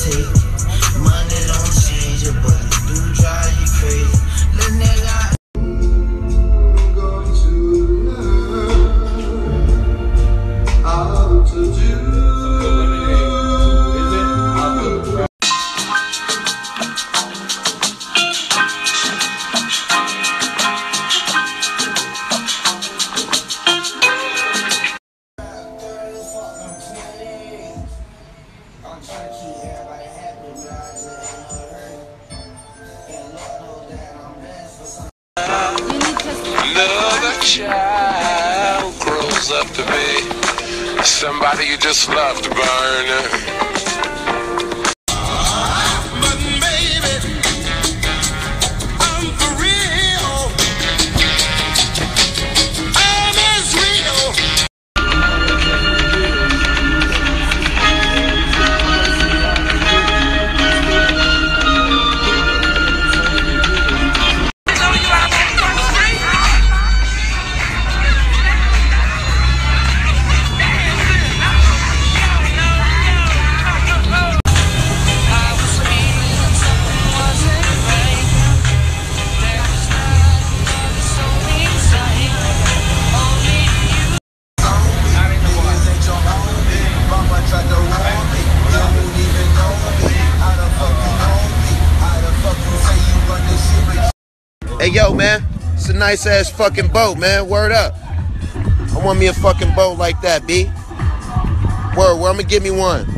take. Money don't change it, but it do drive you crazy. Little nigga. Another child grows up to be somebody you just love to burn. Hey, yo, man, it's a nice-ass fucking boat, man. Word up. I want me a fucking boat like that, B. Word, I'm gonna give me one.